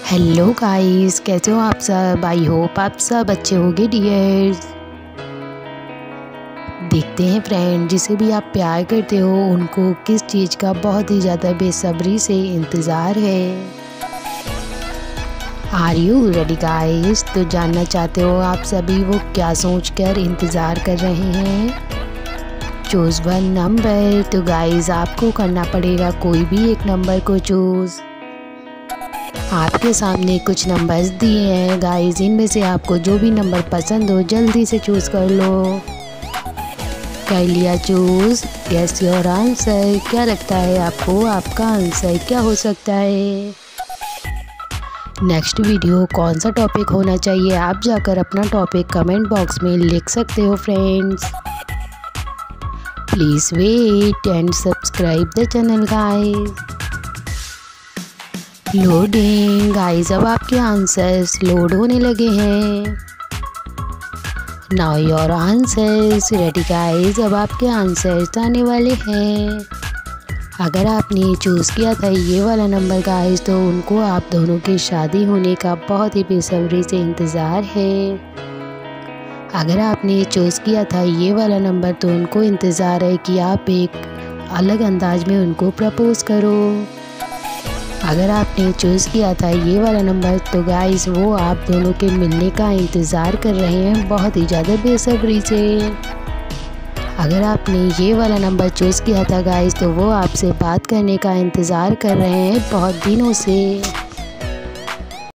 Hello guys, कैसे हो आप सब। आई होप आप सब अच्छे होंगे डियर्स। देखते हैं फ्रेंड, जिसे भी आप प्यार करते हो उनको किस चीज़ का बहुत ही ज़्यादा बेसब्री से इंतज़ार है। Are you ready guys. तो जानना चाहते हो आप सभी वो क्या सोचकर इंतज़ार कर रहे हैं। Choose one number. तो गाइस आपको करना पड़ेगा कोई भी एक नंबर को चूज़। आपके सामने कुछ नंबर्स दिए हैं गाइस, इनमें से आपको जो भी नंबर पसंद हो जल्दी से चूज़ कर लो। कर लिया चूज़। Guess your answer. क्या लगता है आपको आपका आंसर क्या हो सकता है। नेक्स्ट वीडियो कौन सा टॉपिक होना चाहिए आप जाकर अपना टॉपिक कमेंट बॉक्स में लिख सकते हो friends. Please wait and subscribe the channel guys. Loading guys, अब आपके आंसर्स लोड होने लगे हैं। Now your answers ready guys. अब आपके आंसर्स आने वाले हैं। अगर आपने चूज़ किया था ये वाला नंबर गाइस, तो उनको आप दोनों की शादी होने का बहुत ही बेसब्री से इंतज़ार है। अगर आपने चूज़ किया था ये वाला नंबर, तो उनको इंतज़ार है कि आप एक अलग अंदाज में उनको प्रपोज़ करो। अगर आपने चूज़ किया था ये वाला नंबर, तो गाइस वो आप दोनों के मिलने का इंतज़ार कर रहे हैं बहुत ही ज़्यादा बेसब्री से। अगर आपने ये वाला नंबर चूज़ किया था गाइस, तो वो आपसे बात करने का इंतज़ार कर रहे हैं बहुत दिनों से।